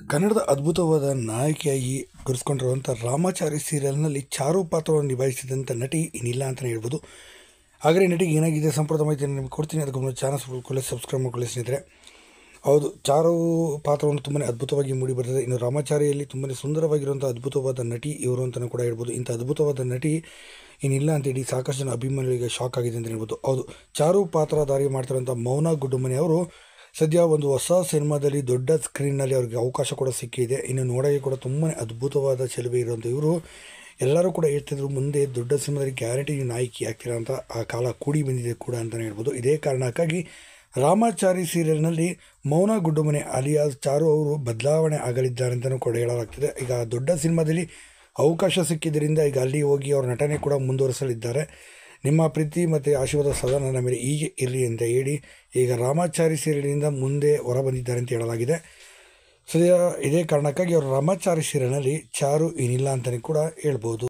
ಕನ್ನಡದ ಅದ್ಭುತವಾದ ನಾಯಕಿಯಾಗಿ ಗುರುತಿಸಿಕೊಂಡಿರುವಂಥ ರಾಮಾಚಾರಿ ಸೀರಿಯಲ್ನಲ್ಲಿ ಚಾರು ಪಾತ್ರವನ್ನು ನಿಭಾಯಿಸಿದಂಥ ನಟಿ ಇನ್ನಿಲ್ಲ ಅಂತಲೇ ಹೇಳ್ಬೋದು. ಹಾಗಾದರೆ ನಟಿಗೆ ಏನಾಗಿದೆ ಸಂಪೂರ್ಣ ಮಾಹಿತಿಯನ್ನು ನಿಮಗೆ ಕೊಡ್ತೀನಿ. ಅದಕ್ಕೆ ಮುಂಚೆ ಚಾನಲ್ ಸಬ್ಸ್ಕ್ರೈಬ್ ಮಾಡ್ಕೊಳ್ಳಿ ಸ್ನೇಹಿತರೆ. ಹೌದು, ಚಾರು ಪಾತ್ರವನ್ನು ತುಂಬಾ ಅದ್ಭುತವಾಗಿ ಮೂಡಿ ಬರ್ತದೆ. ಇನ್ನು ರಾಮಾಚಾರಿಯಲ್ಲಿ ತುಂಬಾ ಸುಂದರವಾಗಿರುವಂಥ ಅದ್ಭುತವಾದ ನಟಿ ಇವರು ಅಂತಲೂ ಕೂಡ ಹೇಳ್ಬೋದು. ಇಂಥ ಅದ್ಭುತವಾದ ನಟಿ ಇನ್ನಿಲ್ಲ ಅಂತೇಳಿ ಸಾಕಷ್ಟು ಜನ ಅಭಿಮಾನಿಗಳಿಗೆ ಶಾಕ್ ಆಗಿದೆ ಅಂತ ಹೇಳ್ಬೋದು. ಹೌದು, ಚಾರು ಪಾತ್ರಧಾರಿ ಮಾಡ್ತಿರೋಂಥ ಮೌನ ಗುಡ್ಡುಮನಿ ಅವರು ಸದ್ಯ ಒಂದು ಹೊಸ ಸಿನಿಮಾದಲ್ಲಿ ದೊಡ್ಡ ಸ್ಕ್ರೀನ್ನಲ್ಲಿ ಅವ್ರಿಗೆ ಅವಕಾಶ ಕೂಡ ಸಿಕ್ಕಿದೆ. ಇನ್ನು ನೋಡೋಕ್ಕೆ ಕೂಡ ತುಂಬಾ ಅದ್ಭುತವಾದ ಚೆಲುವೆ ಇರುವಂಥ ಇವರು ಎಲ್ಲರೂ ಕೂಡ ಹೇಳ್ತಿದ್ರು, ಮುಂದೆ ದೊಡ್ಡ ಸಿನಿಮಾದಲ್ಲಿ ಗ್ಯಾರಂಟಿ ನಾಯಕಿ ಆಗ್ತೀರಾ ಅಂತ ಆ ಕಾಲ ಕೂಡಿ ಬಂದಿದೆ ಕೂಡ ಅಂತಲೇ ಹೇಳ್ಬೋದು. ಇದೇ ಕಾರಣಕ್ಕಾಗಿ ರಾಮಾಚಾರಿ ಸೀರಿಯಲ್ನಲ್ಲಿ ಮೌನ ಗುಡ್ಡುಮನೆ ಅಲಿಯಾಸ್ ಚಾರು ಅವರು ಬದಲಾವಣೆ ಆಗಲಿದ್ದಾರೆ ಅಂತಲೂ ಕೂಡ ಹೇಳಲಾಗ್ತಿದೆ. ಈಗ ದೊಡ್ಡ ಸಿನಿಮಾದಲ್ಲಿ ಅವಕಾಶ ಸಿಕ್ಕಿದ್ದರಿಂದ ಈಗ ಅಲ್ಲಿ ಹೋಗಿ ಅವ್ರ ನಟನೆ ಕೂಡ ಮುಂದುವರಿಸಲಿದ್ದಾರೆ. ನಿಮ್ಮ ಪ್ರೀತಿ ಮತ್ತು ಆಶೀರ್ವಾದ ಸದಾ ನನ್ನ ಮೇಲೆ ಹೀಗೆ ಇರಲಿ ಅಂತ ಹೇಳಿ ಈಗ ರಾಮಾಚಾರಿ ಸೀರಿಯಲ್ನಿಂದ ಮುಂದೆ ಹೊರಬಂದಿದ್ದಾರೆ ಅಂತ ಹೇಳಲಾಗಿದೆ. ಸದ್ಯ ಇದೇ ಕಾರಣಕ್ಕಾಗಿ ಅವರು ರಾಮಾಚಾರಿ ಸೀರಿಯಲ್ನಲ್ಲಿ ಚಾರು ಏನಿಲ್ಲ ಅಂತಲೇ ಕೂಡ ಹೇಳ್ಬೋದು.